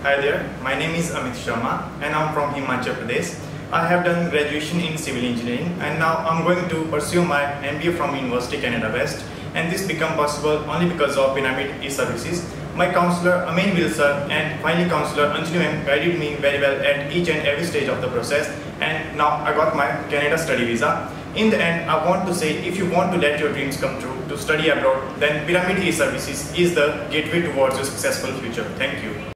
Hi there, my name is Amit Sharma and I'm from Himachal Pradesh. I have done graduation in civil engineering and now I'm going to pursue my MBA from University Canada West, and this became possible only because of Pyramid EServices. My counselor Amit Sharma and finally counselor Anjali guided me very well at each and every stage of the process, and now I got my Canada study visa. In the end, I want to say, if you want to let your dreams come true to study abroad, then Pyramid EServices is the gateway towards your successful future. Thank you.